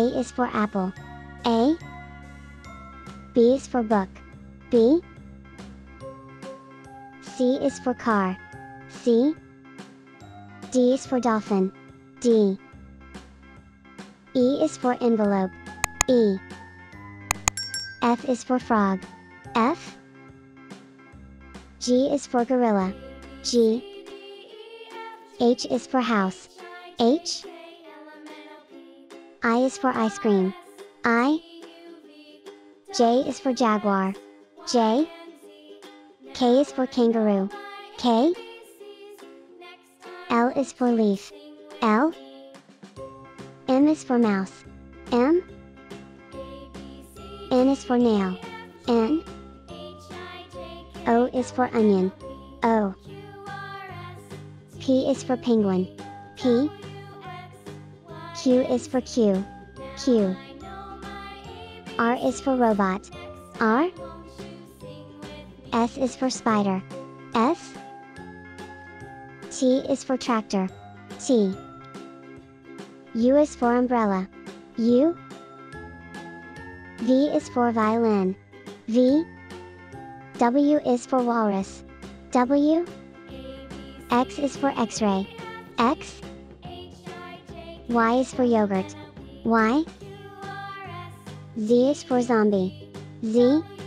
is for apple. A. B is for book. B. C is for car. C. D is for dolphin. D. E is for envelope. E. F is for frog. F. G is for gorilla. G. H is for house. H. I is for ice cream. I. J is for jaguar. J. K is for kangaroo. K. L is for leaf. L. M is for mouse. M. N is for nail. N. O is for onion. O. P is for penguin. P. Q is for Q. Q. R is for robot. R. S is for spider. S. T is for tractor. T. U is for umbrella. U. V is for violin. V. W is for walrus. W. X is for X-ray. X. Y is for yogurt. Y. Z is for zombie. Z.